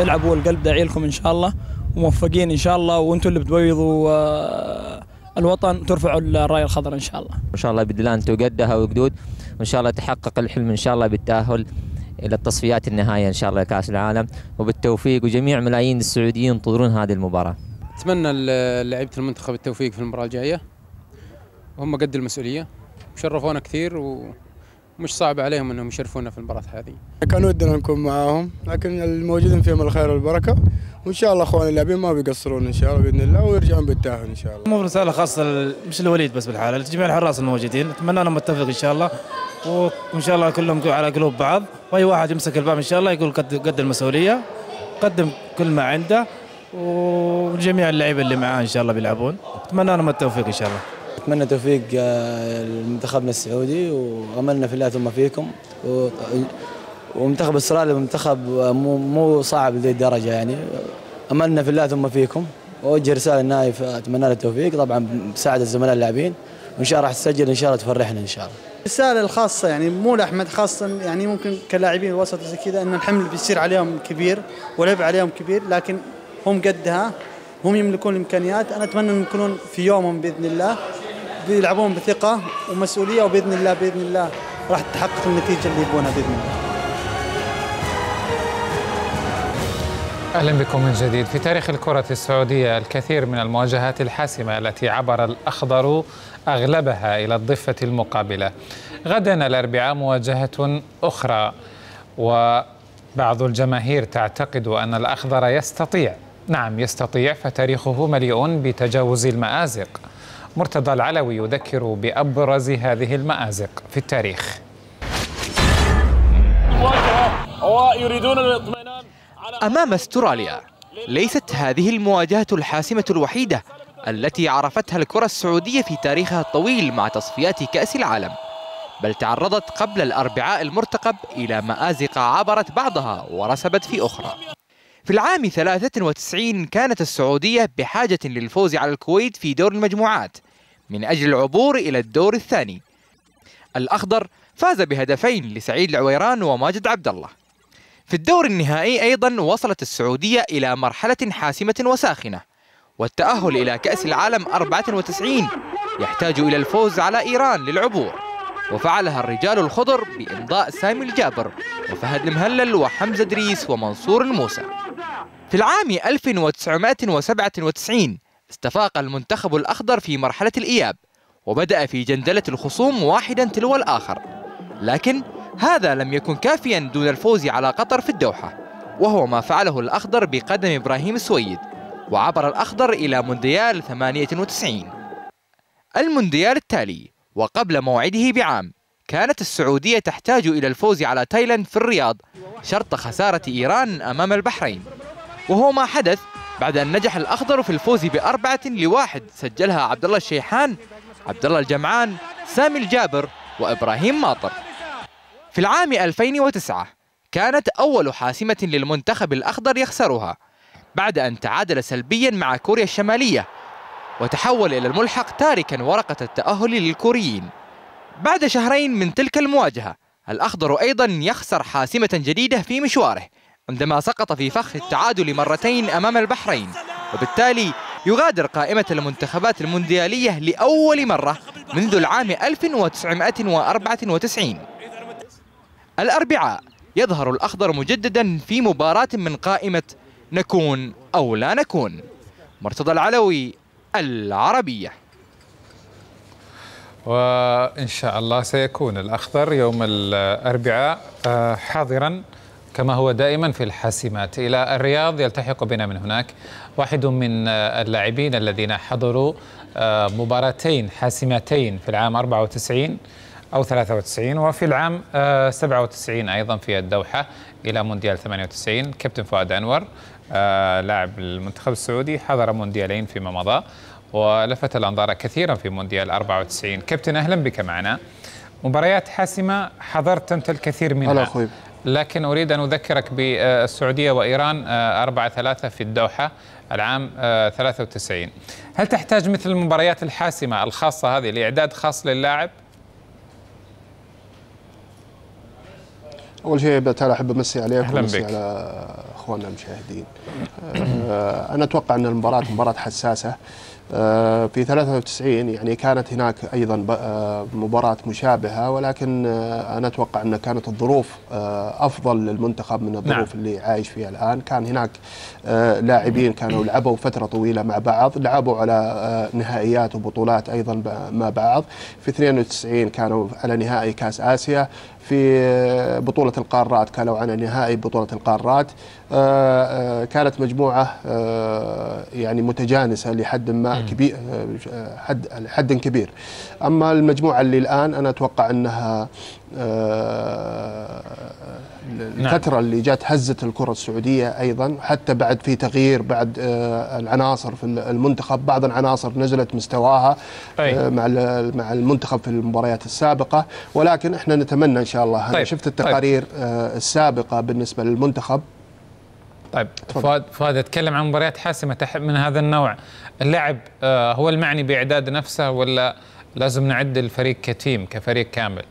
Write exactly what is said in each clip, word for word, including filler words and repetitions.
يلعبوا القلب، داعي لكم إن شاء الله وموفقين إن شاء الله، وأنتم اللي بتبيضوا الوطن ترفعوا الراية الخضراء إن شاء الله. إن شاء الله بإذن الله أنتم قدها وقدود، وإن شاء الله تحقق الحلم إن شاء الله بالتأهل إلى التصفيات النهائية إن شاء الله لكأس العالم، وبالتوفيق، وجميع ملايين السعوديين ينتظرون هذه المباراة. أتمنى لعيبة المنتخب التوفيق في المباراة الجاية، وهم قد المسؤولية وشرفونا كثير، ومش صعب عليهم أنهم يشرفونا في المباراة هذه. كان ودنا نكون معاهم، لكن الموجودين فيهم الخير والبركة، وإن شاء الله أخوان اللاعبين ما بيقصرون إن شاء الله بإذن الله، ويرجعون بالتأهل إن شاء الله. مو رسالة خاصة مش الوليد بس بالحالة، لجميع الحراس الموجودين، أتمنى لهم التوفيق إن شاء الله، وإن شاء الله كلهم على قلوب بعض، وأي واحد يمسك الباب إن شاء الله يقول قد قد المسؤولية، قدم كل ما عنده، وجميع اللعيبة اللي معاه إن شاء الله بيلعبون، أتمنى لهم التوفيق إن شاء الله. أتمنى توفيق لمنتخبنا السعودي، وأملنا في الله ثم فيكم، ومنتخب إسرائيل منتخب مو مو صعب لذي الدرجة يعني، أملنا في الله ثم فيكم، وأوجه رسالة للنايف أتمنى له التوفيق طبعا بمساعدة الزملاء اللاعبين، وإن شاء الله راح تسجل إن شاء الله تفرحنا إن شاء الله. الرسالة الخاصة يعني مو لأحمد خاصة، يعني ممكن كلاعبين الوسط زي كذا أن الحمل بيصير عليهم كبير والعبء عليهم كبير، لكن هم قدها، هم يملكون الإمكانيات. أنا أتمنى أن يكونون في يومهم بإذن الله بيلعبون بثقة ومسؤولية، وبإذن الله بإذن الله راح تحقق النتيجة اللي يبونها بإذن الله. أهلا بكم من جديد. في تاريخ الكرة السعودية الكثير من المواجهات الحاسمة التي عبر الأخضر أغلبها إلى الضفة المقابلة. غدا الأربعاء مواجهة أخرى، وبعض الجماهير تعتقد أن الأخضر يستطيع، نعم يستطيع، فتاريخه مليء بتجاوز المآزق. مرتضى العلوي يذكر بأبرز هذه المآزق في التاريخ. ويريدون الاطمئنان أمام استراليا. ليست هذه المواجهة الحاسمة الوحيدة التي عرفتها الكرة السعودية في تاريخها الطويل مع تصفيات كأس العالم، بل تعرضت قبل الأربعاء المرتقب إلى مآزق عبرت بعضها ورسبت في أخرى. في العام ثلاثة وتسعين كانت السعودية بحاجة للفوز على الكويت في دور المجموعات من أجل العبور إلى الدور الثاني. الأخضر فاز بهدفين لسعيد العويران وماجد عبد الله. في الدور النهائي أيضا وصلت السعودية إلى مرحلة حاسمة وساخنة، والتأهل إلى كأس العالم أربعة وتسعين يحتاج إلى الفوز على إيران للعبور، وفعلها الرجال الخضر بإمضاء سامي الجابر وفهد المهلل وحمزة دريس ومنصور الموسى. في العام ألف وتسعمائة وسبعة وتسعين استفاق المنتخب الأخضر في مرحلة الإياب، وبدأ في جندلة الخصوم واحدا تلو الآخر، لكن هذا لم يكن كافيا دون الفوز على قطر في الدوحة، وهو ما فعله الأخضر بقدم إبراهيم السويد، وعبر الأخضر إلى مونديال ثمانية وتسعين. المونديال التالي وقبل موعده بعام كانت السعودية تحتاج إلى الفوز على تايلاند في الرياض شرط خسارة إيران أمام البحرين، وهو ما حدث بعد أن نجح الأخضر في الفوز بأربعة لواحد سجلها عبد الله الشيحان، عبد الله الجمعان، سامي الجابر وإبراهيم ماطر. في العام ألفين وتسعة كانت أول حاسمة للمنتخب الأخضر يخسرها بعد أن تعادل سلبيا مع كوريا الشمالية، وتحول إلى الملحق تاركا ورقة التأهل للكوريين. بعد شهرين من تلك المواجهة الأخضر أيضا يخسر حاسمة جديدة في مشواره عندما سقط في فخ التعادل مرتين أمام البحرين، وبالتالي يغادر قائمة المنتخبات المونديالية لأول مرة منذ العام ألف وتسعمائة وأربعة وتسعين. الأربعاء يظهر الأخضر مجددا في مباراة من قائمة نكون أو لا نكون. مرتضى العلوي، العربية. وإن شاء الله سيكون الأخضر يوم الأربعاء حاضرا كما هو دائما في الحاسمات. إلى الرياض يلتحق بنا من هناك واحد من اللاعبين الذين حضروا مباراتين حاسمتين في العام أربعة وتسعين أو ثلاثة وتسعين، وفي العام سبعة وتسعين أيضا في الدوحة إلى مونديال ثمانية وتسعين. كابتن فؤاد أنور لاعب المنتخب السعودي حضر مونديالين فيما مضى ولفت الأنظار كثيرا في مونديال أربعة وتسعين. كابتن أهلا بك معنا. مباريات حاسمة حضرت أنت الكثير منها، لكن أريد أن أذكرك بالسعودية وإيران أربعة ثلاثة في الدوحة العام ثلاثة وتسعين. هل تحتاج مثل المباريات الحاسمة الخاصة هذه لإعداد خاص للاعب؟ أول شيء بالتالي أحب أمسي عليك وأمسي على اخواننا المشاهدين. انا اتوقع ان المباراه مباراه حساسه. في ثلاثة وتسعين يعني كانت هناك ايضا مباراه مشابهه، ولكن انا اتوقع ان كانت الظروف افضل للمنتخب من الظروف نعم. اللي عايش فيها الان. كان هناك لاعبين كانوا لعبوا فتره طويله مع بعض، لعبوا على نهائيات وبطولات ايضا مع بعض. في اثنين وتسعين كانوا على نهائي كاس اسيا، في بطولة القارات كانوا على نهائي بطولة القارات. كانت مجموعة يعني متجانسة لحد ما كبير، حد حد كبير. أما المجموعة اللي الآن أنا أتوقع أنها الفترة اللي جات هزت الكرة السعودية أيضا، حتى بعد في تغيير بعد العناصر في المنتخب، بعض العناصر نزلت مستواها مع مع المنتخب في المباريات السابقة، ولكن احنا نتمنى إن شاء الله. طيب. أنا شفت التقارير طيب. السابقة بالنسبة للمنتخب. طيب فؤاد، فؤاد اتكلم عن مباريات حاسمة من هذا النوع، اللاعب هو المعني بإعداد نفسه ولا لازم نعد الفريق كتيم كفريق كامل؟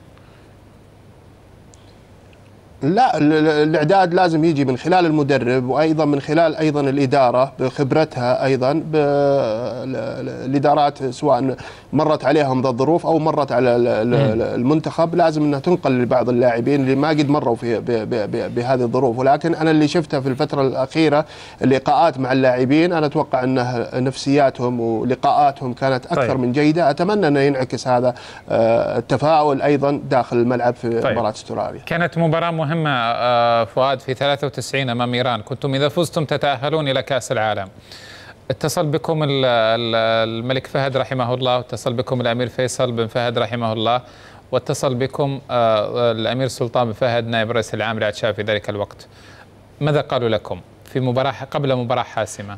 لا، الاعداد لازم يجي من خلال المدرب، وايضا من خلال ايضا الاداره بخبرتها، ايضا الادارات سواء مرت عليهم ذا الظروف او مرت على المنتخب، لازم انها تنقل لبعض اللاعبين اللي ما قد مروا في بهذه الظروف. ولكن انا اللي شفته في الفتره الاخيره اللقاءات مع اللاعبين، انا اتوقع ان نفسياتهم ولقاءاتهم كانت اكثر طيب. من جيده. اتمنى انه ينعكس هذا التفاؤل ايضا داخل الملعب في طيب. مباراه استراليا. كانت مباراه مهمة فؤاد في ثلاثة وتسعين أمام إيران، كنتم إذا فزتم تتأهلون إلى كأس العالم. اتصل بكم الملك فهد رحمه الله، واتصل بكم الأمير فيصل بن فهد رحمه الله، واتصل بكم الأمير سلطان بن فهد نائب رئيس العام رعد شاه في ذلك الوقت. ماذا قالوا لكم في مباراة قبل مباراة حاسمة؟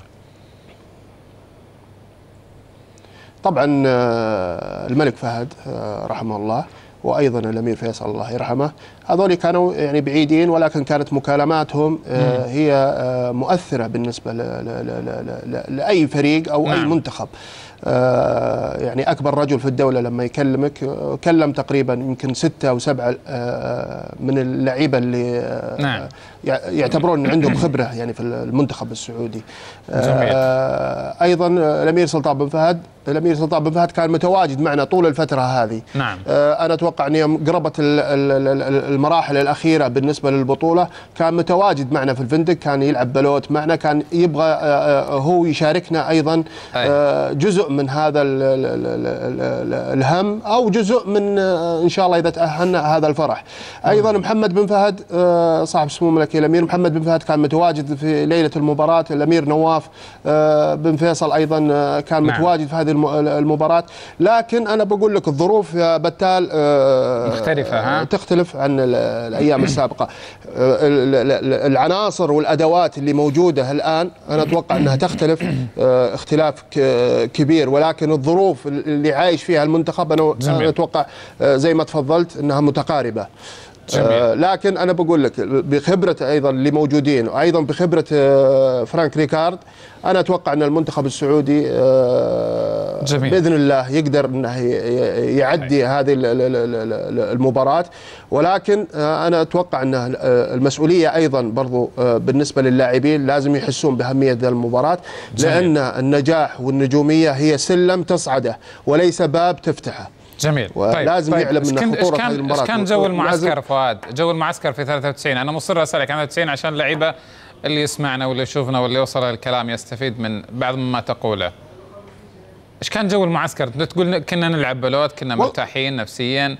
طبعا الملك فهد رحمه الله وايضا الامير فيصل الله يرحمه، هذول كانوا يعني بعيدين، ولكن كانت مكالماتهم هي مؤثره بالنسبه لاي فريق او اي منتخب. يعني اكبر رجل في الدوله لما يكلمك كلم تقريبا يمكن ستة او سبعة من اللعيبه اللي نعم. يعتبرون ان عندهم خبره يعني في المنتخب السعودي. جميل. ايضا الامير سلطان بن فهد الامير سلطان بن فهد كان متواجد معنا طول الفتره هذه. نعم. انا اتوقع ان يوم قربت المراحل الاخيره بالنسبه للبطوله كان متواجد معنا في الفندق، كان يلعب بلوت معنا، كان يبغى هو يشاركنا ايضا جزء من هذا الهم او جزء من ان شاء الله اذا تاهلنا هذا الفرح. ايضا محمد بن فهد صاحب سمو ملكي الامير محمد بن فهد كان متواجد في ليله المباراه، الامير نواف بن فيصل ايضا كان نعم. متواجد في هذه المباراه. لكن انا بقول لك الظروف يا بتال مختلفه ها؟ تختلف عن الايام السابقه. العناصر والادوات اللي موجوده الان انا اتوقع انها تختلف اختلاف كبير، ولكن الظروف اللي عايش فيها المنتخب انا جميل. اتوقع زي ما تفضلت انها متقاربه. آه لكن انا بقول لك بخبره ايضا اللي موجودين، وايضا بخبره آه فرانك ريكارد، انا اتوقع ان المنتخب السعودي آه جميل. باذن الله يقدر انه يعدي هذه المباراه. ولكن آه انا اتوقع ان المسؤوليه ايضا برضو آه بالنسبه للاعبين لازم يحسون باهميه هذه المباراه، لان النجاح والنجوميه هي سلم تصعده وليس باب تفتحه. جميل. طيب لازم طيب. يعلم من خطوره هذه المباراه. ايش كان جو المعسكر فؤاد؟ جو المعسكر في ثلاثة وتسعين، انا مصر اسالك عن ثلاثة وتسعين عشان اللعيبه اللي يسمعنا واللي يشوفنا واللي يوصل الكلام يستفيد من بعض مما تقوله. ايش كان جو المعسكر؟ تقول كنا نلعب بلوت، كنا مرتاحين نفسيا،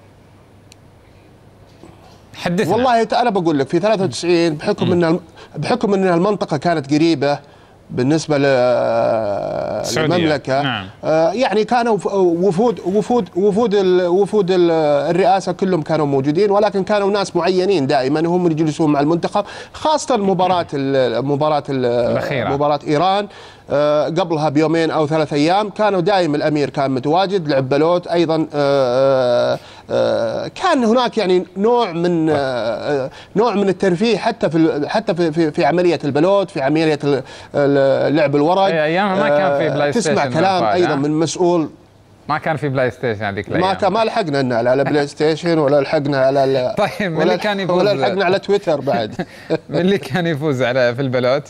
حدثنا. والله انا بقول لك في ثلاثة وتسعين بحكم ان بحكم ان المنطقه كانت قريبه بالنسبه للمملكه. نعم. آه يعني كانوا وفود وفود وفود وفود الرئاسه كلهم كانوا موجودين، ولكن كانوا ناس معينين دائما هم اللي يجلسون مع المنتخب، خاصه مباراه مباراه مباراه ايران آه قبلها بيومين او ثلاث ايام كانوا دائما الامير كان متواجد، لعب بلوت ايضا. آه آه كان هناك يعني نوع من آه نوع من الترفيه حتى في حتى في في, في عمليه البلوت، في عمليه لعب الورق. ايامها ما كان في بلاي ستيشن، تسمع كلام ايضا من مسؤول. ما كان في بلاي ستيشن هذيك الايام. ما كان ما لحقنا إن على بلاي ستيشن ولا لحقنا على طيب من اللي كان يفوز ولا لحقنا على تويتر بعد. من اللي كان يفوز على في البلوت؟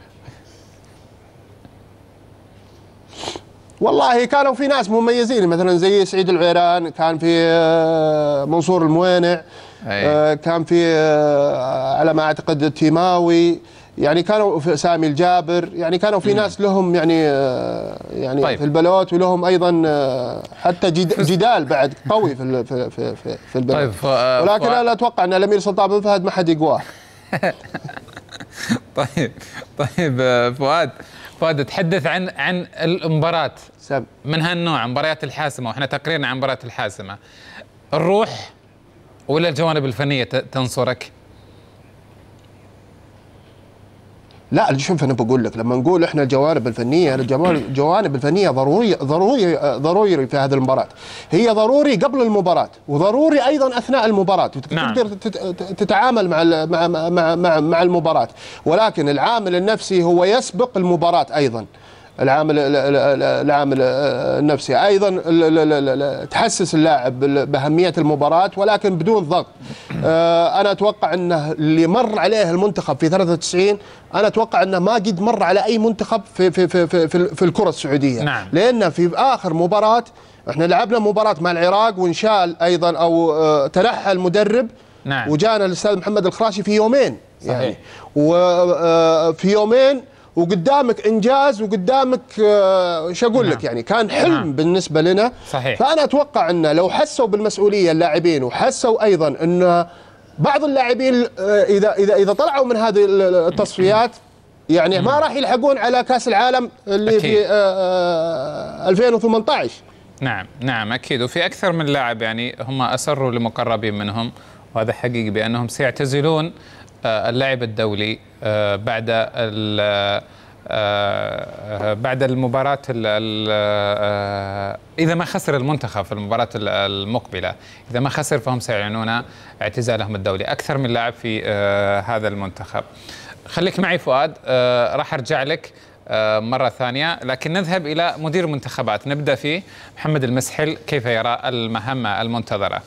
والله كانوا في ناس مميزين مثلا زي سعيد العويران، كان في منصور الموينع، كان في على ما اعتقد التيماوي، يعني كانوا في سامي الجابر، يعني كانوا في ناس لهم يعني يعني طيب. في البلوت، ولهم ايضا حتى جدال بعد قوي في في في في البلوت. طيب ولكن انا اتوقع ان الامير سلطان بن فهد ما حد يقواه. طيب طيب فؤاد فؤاد تحدث عن عن المباراة من هالنوع، مباريات الحاسمة، واحنا تقريرنا عن مباريات الحاسمة، الروح ولا الجوانب الفنية تنصرك؟ لا شوف انا بقول لك، لما نقول احنا الجوانب الفنيه، الجوانب الفنيه ضروريه ضروري ضروري في هذه المباراه، هي ضروري قبل المباراه وضروري ايضا اثناء المباراه، نعم. تقدر تتعامل مع مع مع مع, مع المباراه، ولكن العامل النفسي هو يسبق المباراه ايضا. العامل العامل النفسي ايضا تحسس اللاعب باهميه المباراه ولكن بدون ضغط. انا اتوقع انه اللي مر عليه المنتخب في ثلاثة وتسعين انا اتوقع انه ما قد مر على اي منتخب في في في في, في, في الكره السعوديه، نعم. لان في اخر مباراه احنا لعبنا مباراه مع العراق وانشال ايضا او تنحى المدرب، نعم. وجانا الاستاذ محمد الخراشي في يومين، صحيح. يعني وفي يومين وقدامك انجاز وقدامك ايش اقول لك، يعني كان حلم نعم. بالنسبه لنا، صحيح. فانا اتوقع ان لو حسوا بالمسؤوليه اللاعبين وحسوا ايضا ان بعض اللاعبين اذا اذا اذا طلعوا من هذه التصفيات يعني ما راح يلحقون على كاس العالم اللي أكيد. في ألفين وثمانية عشر. نعم نعم اكيد، وفي اكثر من لاعب يعني هم اصروا لمقربين منهم، وهذا حقيقي بانهم سيعتزلون اللعب الدولي بعد بعد المباراة إذا ما خسر المنتخب في المباراة المقبلة، إذا ما خسر فهم سيعلنون اعتزالهم الدولي، أكثر من لاعب في هذا المنتخب. خليك معي فؤاد، راح أرجع لك مرة ثانية، لكن نذهب إلى مدير المنتخبات، نبدأ فيه محمد المسحل، كيف يرى المهمة المنتظرة؟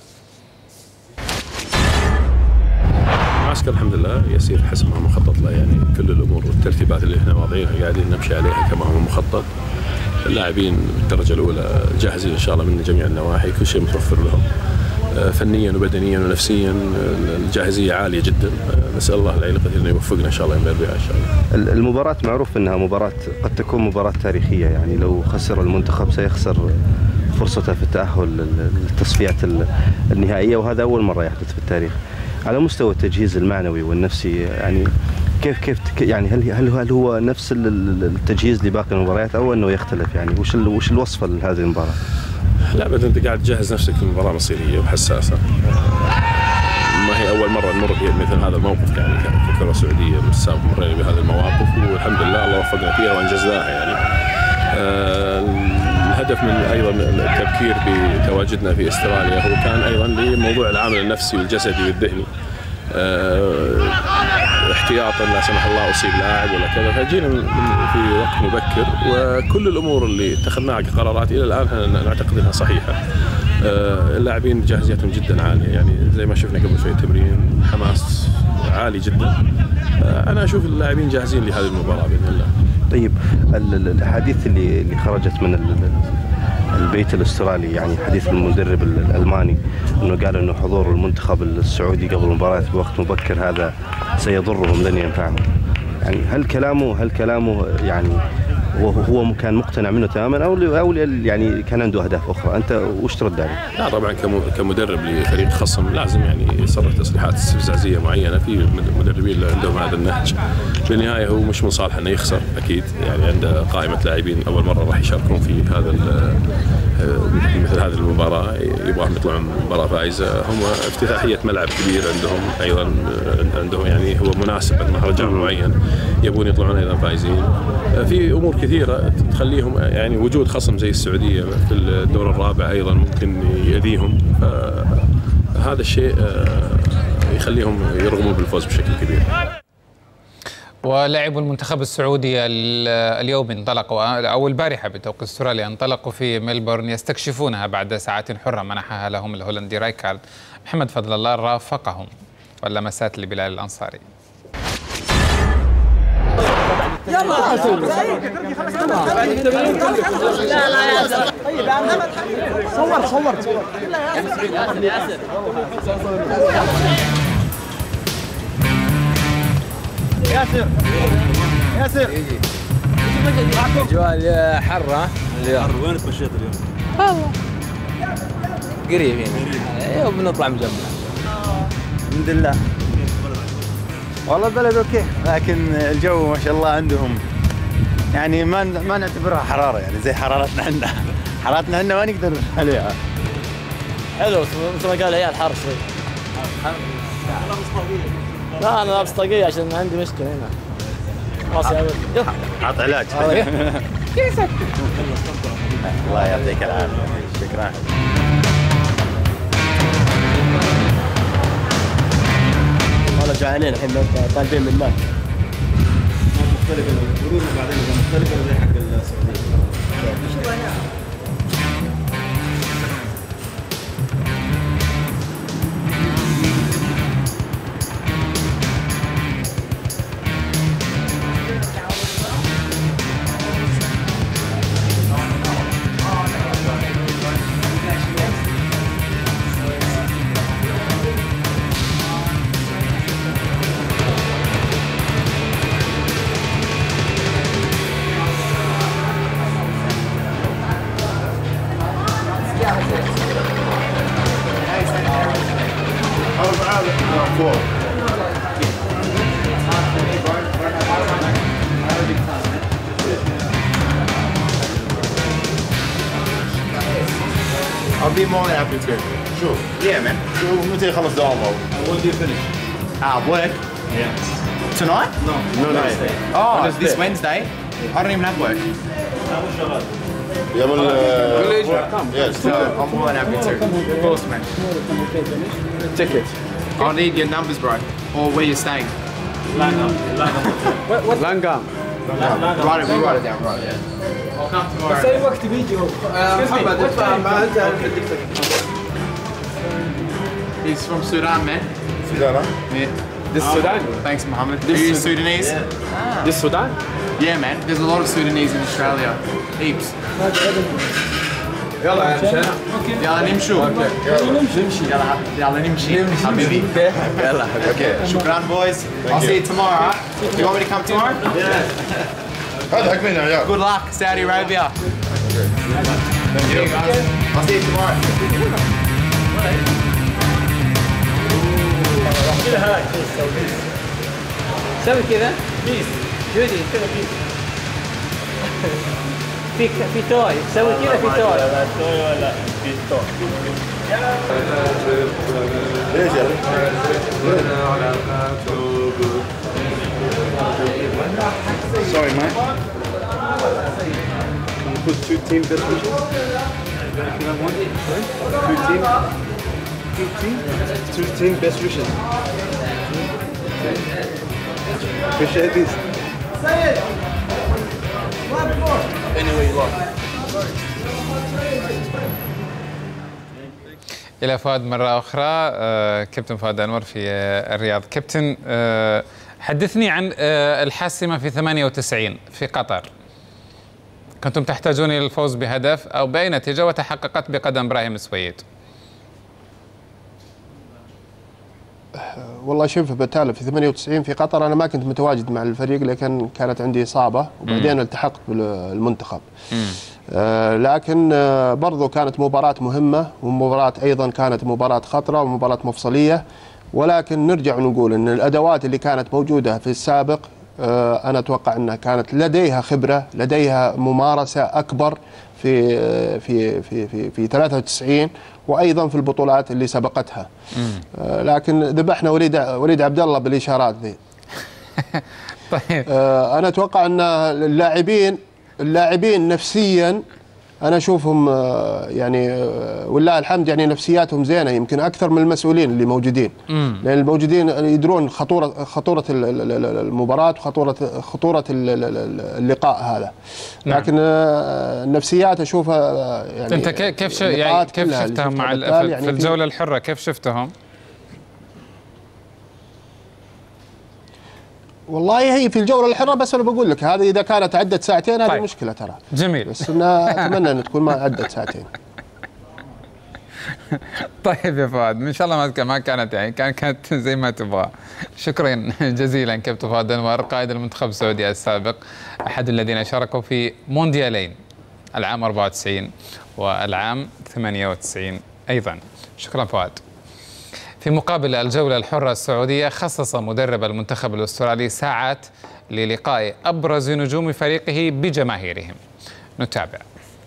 المعسكر الحمد لله يسير حسب ما مخطط له، يعني كل الامور والترتيبات اللي احنا واضعينها قاعدين نمشي عليها كما هو مخطط. اللاعبين بالدرجه الاولى جاهزين ان شاء الله من جميع النواحي، كل شيء متوفر لهم فنيا وبدنيا ونفسيا، الجاهزيه عاليه جدا. نسال الله العلي القدير انه يوفقنا ان شاء الله يوم الاربعاء ان شاء الله. المباراه معروف انها مباراه قد تكون مباراه تاريخيه، يعني لو خسر المنتخب سيخسر فرصته في التاهل للتصفيات النهائيه، وهذا اول مره يحدث في التاريخ. على مستوى التجهيز المعنوي والنفسي يعني كيف كيف يعني هل هل هل هو نفس التجهيز لباقي المباريات او انه يختلف؟ يعني وش وش الوصفه لهذه المباراه؟ لا ابدا، انت قاعد تجهز نفسك لمباراه مصيريه وحساسه، ما هي اول مره نمر بمثل هذا الموقف، يعني كانت في الكره السعوديه من السابق مرينا بهذه المواقف والحمد لله الله وفقنا فيها وانجزناها. يعني آه الهدف من ايضا التبكير بتواجدنا في استراليا هو كان ايضا لموضوع العامل النفسي والجسدي والذهني، أه احتياطا لا سمح الله اصيب لاعب ولا كذا، فجينا في وقت مبكر، وكل الامور اللي اتخذناها كقرارات الى الان احنا نعتقد انها صحيحه. أه اللاعبين جاهزيتهم جدا عاليه، يعني زي ما شفنا قبل شوي تمرين حماس عالي جدا. أه انا اشوف اللاعبين جاهزين لهذه المباراه باذن الله. طيب الاحاديث اللي اللي خرجت من البيت الاسترالي، يعني حديث المدرب الالماني انه قال انه حضور المنتخب السعودي قبل المباراه بوقت مبكر هذا سيضرهم لن ينفعهم، يعني هل كلامه هل كلامه يعني وهو كان مقتنع منه تماما او او يعني كان عنده اهداف اخرى؟ انت وش ترد عليه؟ لا طبعا كمدرب لفريق خصم لازم يعني يصرح تصريحات استفزازيه معينه، في مدربين اللي عندهم هذا النهج. في النهايه هو مش من صالحه انه يخسر اكيد، يعني عنده قائمه لاعبين اول مره راح يشاركون في هذا مثل هذه المباراه، يبغاهم يطلعون مباراه فائزه. هم افتتاحيه ملعب كبير عندهم ايضا، عندهم يعني هو مناسب مهرجان معين يبون يطلعون ايضا فائزين. في امور كثيره تخليهم يعني وجود خصم زي السعوديه في الدور الرابع ايضا ممكن يؤذيهم، فهذا الشيء يخليهم يرغمون بالفوز بشكل كبير. ولاعبو المنتخب السعودي اليوم انطلقوا أو البارحة بتوقيت استراليا انطلقوا في ملبورن يستكشفونها بعد ساعات حرة منحها لهم الهولندي رايكارد. محمد فضل الله رافقهم واللمسات لبلال الأنصاري. يلا صور صور ياسر ياسر اجواء حرة اليوم. حر. وين تمشيت اليوم؟ والله قريب هنا. ايوه بنطلع مجمع. الحمد لله. والله البلد اوكي، لكن الجو ما شاء الله عندهم يعني ما ما نعتبرها حراره، يعني زي حرارتنا احنا. حرارتنا احنا ما نقدر عليها. حلو مثل ما قال عيال حار شوي. لا انا لابس طاقية عشان عندي مشكلة هنا. راسي ابد. عط علاج. كيفك؟ الله يعطيك العافية. شكرا. والله جوعانين الحين طالبين من ماك. مختلفة الورود وبعدين مختلفة زي حق السعودية. I'll be more than happy to. Sure. Yeah, man. Sure. متى يخلص دوامه؟ When do you finish? Ah, work. Yeah. Tonight? No. No, no. Oh, it's this Wednesday. I don't even have work. يوم ال Yes. So I'm more than happy to. Of course, man. Ticket. I'll need your numbers, bro, or where you're staying. Langam. What? Langam. Write it. We write it down. Right. Yeah. I'll come tomorrow. بس أي وقت فيديو. محمد ادفع ما انت He's from Sudan, man. Sudan, huh? Yeah. This is Sudan? Thanks, Mohammed. This is Sudanese? Yeah. This Sudan? Yeah, man. There's a lot of Sudanese in Australia. Heaps. يلا يا شباب. يلا نمشوا. يلا يلا نمشي. حبيبي. يلا. Okay. شكرا, boys. I'll see you tomorrow, alright? You want me to come tomorrow? Yeah. هذا حق مين يا عيال؟ Good luck, Saudi Arabia. Thank you, guys. I'll see you tomorrow. سوي كذا بيس جودي كذا بيس في في توي سوي كذا في توي لا توي ولا في توي ليش يا Sorry, mate. Can you put two team best wishes? Two team? Two team? Two team best wishes. Appreciate this. Say it! Anyway, you like. إلى فؤاد مرة أخرى. آه كابتن فؤاد أنور في آه الرياض. كابتن، آه حدثني عن آه الحاسمة في ثمانية وتسعين في قطر. كنتم تحتاجون إلى الفوز بهدف أو بأي نتيجة وتحققت بقدم إبراهيم السويد. والله شوف بالتالي في ثمانية وتسعين في قطر أنا ما كنت متواجد مع الفريق لكن كانت عندي إصابة وبعدين التحقت بالمنتخب. آه لكن آه برضو كانت مباراة مهمة ومباراة أيضا كانت مباراة خطرة ومباراة مفصلية، ولكن نرجع ونقول أن الأدوات اللي كانت موجودة في السابق آه أنا أتوقع أنها كانت لديها خبرة، لديها ممارسة أكبر في في في في في ثلاثة وتسعين وايضا في البطولات اللي سبقتها. آه لكن ذبحنا وليد وليد عبد الله بالاشارات ذي. طيب آه انا اتوقع ان اللاعبين اللاعبين نفسيا انا اشوفهم يعني والله الحمد يعني نفسياتهم زينه يمكن اكثر من المسؤولين اللي موجودين. مم. لان الموجودين يدرون خطوره خطوره المباراه وخطوره خطوره اللقاء هذا. لكن نعم. النفسيات اشوفها يعني انت كيف ش... يعني كيف شفتهم مع ال... في, يعني في الجوله الحره كيف شفتهم؟ والله هي في الجولة الحرة بس أنا بقول لك هذه إذا كانت عدت ساعتين هذه طيب. مشكلة ترى. جميل. بس أنا أتمنى أن تكون ما عدت ساعتين. طيب يا فؤاد إن شاء الله ما ما كانت يعني كان كانت زي ما تبغى. شكرا جزيلا كابتن فؤاد أنور قائد المنتخب السعودي السابق أحد الذين شاركوا في مونديالين العام أربعة وتسعين والعام ثمانية وتسعين أيضا. شكرا فؤاد. في مقابل الجولة الحرة السعودية خصص مدرب المنتخب الأسترالي ساعات للقاء أبرز نجوم فريقه بجماهيرهم. نتابع.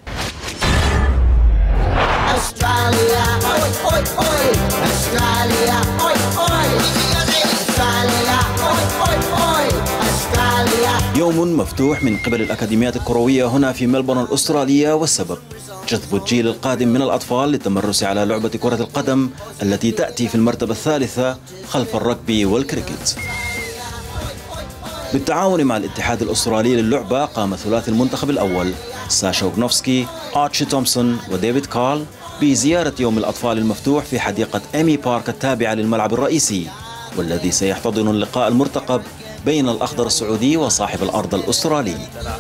أستراليا أوي أوي أوي أستراليا أوي أوي أستراليا أوي أوي أستراليا. يوم مفتوح من قبل الأكاديميات الكروية هنا في ملبورن الأسترالية، والسبب جذب الجيل القادم من الأطفال للتمرس على لعبة كرة القدم التي تأتي في المرتبة الثالثة خلف الركبي والكريكت. بالتعاون مع الاتحاد الأسترالي للعبة قام ثلاثي المنتخب الأول ساشا وغنوفسكي، آرتشي تومسون وديفيد كارل بزيارة يوم الأطفال المفتوح في حديقة إيمي بارك التابعة للملعب الرئيسي، والذي سيحتضن اللقاء المرتقب بين الأخضر السعودي وصاحب الأرض الأسترالي.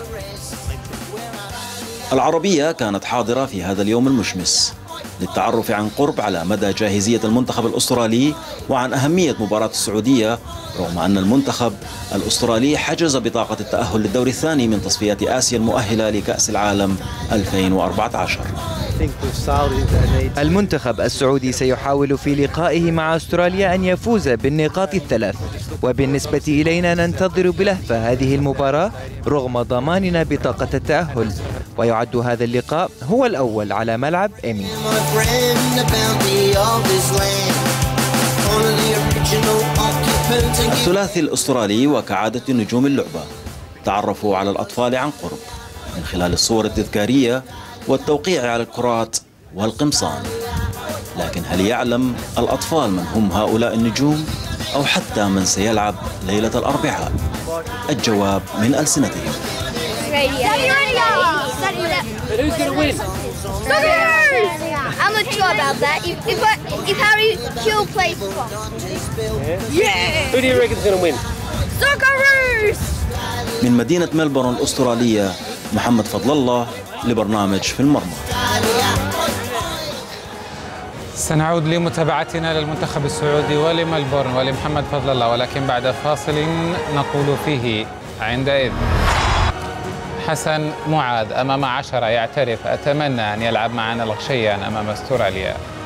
العربية كانت حاضرة في هذا اليوم المشمس للتعرف عن قرب على مدى جاهزية المنتخب الأسترالي وعن أهمية مباراة السعودية، رغم أن المنتخب الأسترالي حجز بطاقة التأهل للدور الثاني من تصفيات آسيا المؤهلة لكأس العالم ألفين وأربعة عشر. المنتخب السعودي سيحاول في لقائه مع أستراليا أن يفوز بالنقاط الثلاث، وبالنسبة إلينا ننتظر بلهفة هذه المباراة رغم ضماننا بطاقة التأهل، ويعد هذا اللقاء هو الأول على ملعب إيمي. الثلاثي الأسترالي وكعادة نجوم اللعبة تعرفوا على الأطفال عن قرب من خلال الصور التذكارية والتوقيع على الكرات والقمصان. لكن هل يعلم الأطفال من هم هؤلاء النجوم أو حتى من سيلعب ليلة الأربعاء؟ الجواب من ألسنتهم. I'm not sure about that. If, if, if Harry Hill plays for yeah. Who do you reckon is going to win? Socceroos! من مدينة ملبورن الأسترالية محمد فضل الله لبرنامج في المرمى. سنعود لمتابعتنا للمنتخب السعودي ولملبورن ولمحمد فضل الله، ولكن بعد فاصل نقول فيه عندئذ حسن معاذ أمام عشرة يعترف أتمنى أن يلعب معنا الغشيان أمام استراليا.